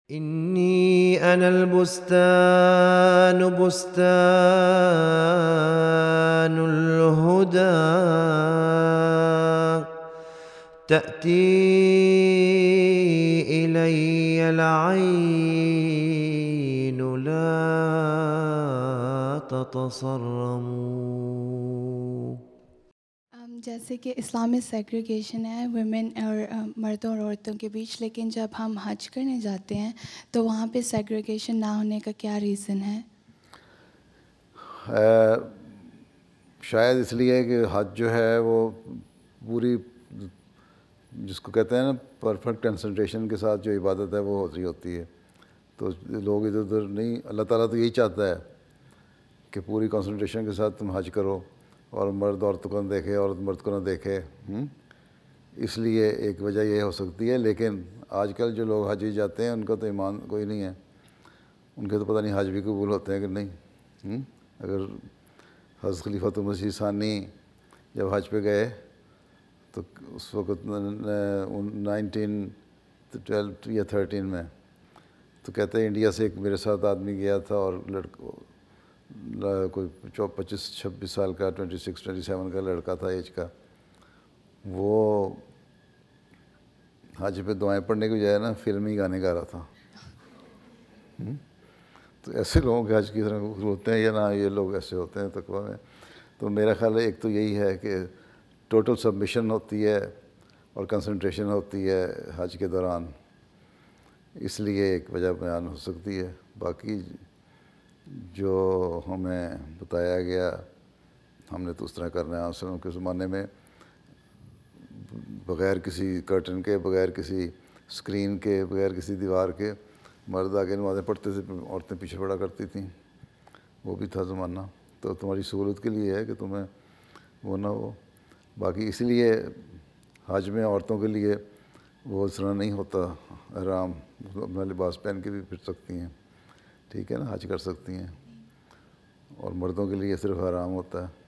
إني أنا البستان بستان الهدى تأتي إلي العين لا تتصرموا. جیسے کہ اسلام میں سیگریگیشن ہے ویمن اور مردوں اور عورتوں کے بیچ، لیکن جب ہم حج کرنے جاتے ہیں تو وہاں پہ سیگریگیشن نہ ہونے کا کیا ریزن ہے؟ شاید اس لیے کہ حج جو ہے وہ پوری جس کو کہتے ہیں نا پرفیکٹ کنسنٹریشن کے ساتھ جو عبادت ہے وہ ہو رہی ہوتی ہے، تو لوگ ادھر ادھر نہیں. اللہ تعالیٰ تو یہی چاہتا ہے کہ پوری کنسنٹریشن کے ساتھ تم حج کرو اور مرد عورتوں کو نہ دیکھے، عورت مرد کو نہ دیکھے. اس لیے ایک وجہ یہ ہو سکتی ہے. لیکن آج کل جو لوگ حج جاتے ہیں ان کا تو ایمان کوئی نہیں ہے، ان کے تو پتہ نہیں حج بھی قبول ہوتے ہیں کہ نہیں. اگر حضرت خلیفۃ المسیح ثانی جب حج پہ گئے تو اس وقت 1912 یا 13 میں تو کہتے ہیں انڈیا سے ایک میرے ساتھ آدمی گیا تھا اور کوئی 25-26 سال کا 26-27 کا لڑکا تھا ایج کا. وہ حج پہ دعائیں پڑھنے کی بجائے نا فلمی گانے گا رہا تھا. تو ایسے لوگوں کے حج کی طرح ہوتے ہیں یا نہ، یہ لوگ ایسے ہوتے ہیں تقویٰ میں. تو میرا خیال ہے ایک تو یہی ہے کہ ٹوٹل سبمیشن ہوتی ہے اور کنسنٹریشن ہوتی ہے حج کے دوران، اس لیے ایک وجہ بیان ہو سکتی ہے. باقی جو ہمیں بتایا گیا ہم نے تو اس طرح کرنا ہے. علیہ کے زمانے میں بغیر کسی کرٹن کے، بغیر کسی اسکرین کے، بغیر کسی دیوار کے مرد آگے نمازیں پڑھتے تھے، عورتیں پیچھے پڑا کرتی تھیں. وہ بھی تھا زمانہ. تو تمہاری سہولت کے لیے ہے کہ تمہیں وہ نہ ہو. باقی اس لیے حج میں عورتوں کے لیے وہ اس طرح نہیں ہوتا احرام، اپنا لباس پہن کے بھی پھر سکتی ہیں، ٹھیک ہے نا، حج کر سکتی ہیں. اور مردوں کے لیے صرف احرام ہوتا ہے.